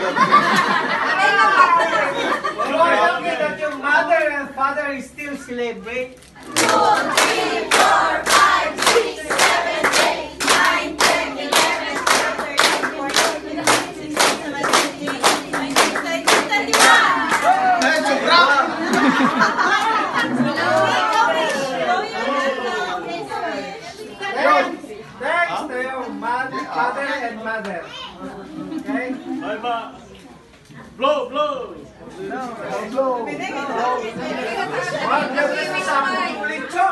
that your mother and father is still celebrate. 2, 3, 4, 5, 6, 7, 8, 9, 10, 11, 12, 13, 14, 15, 16, 17, 18, 19, 20, 21. Thanks to your father and mother. Okay? Bye bye. Blow, blow. No, blow. Lechon.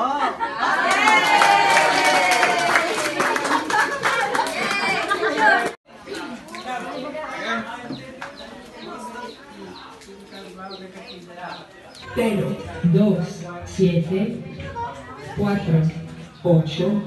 Pero 2, 7, 4, 8.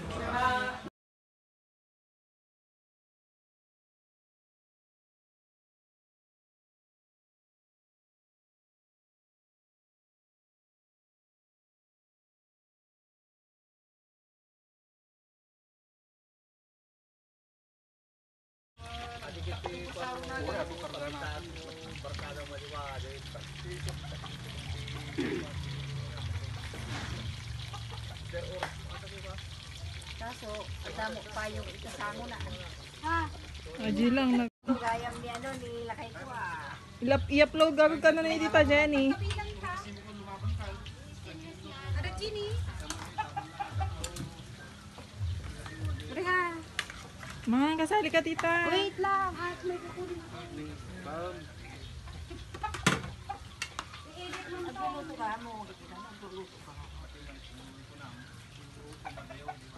Kaso, damo pa yung ikasamo na. Ha? Aji lang nag Gayam ni ano, ni lakay ko i-upload gagawin ka na ni Tita Jenny. Ada Chini. Reha. Mga kasali ka Tita. Wait lang. At may kukunin. Nagluluto ka mo. Nagluluto ka.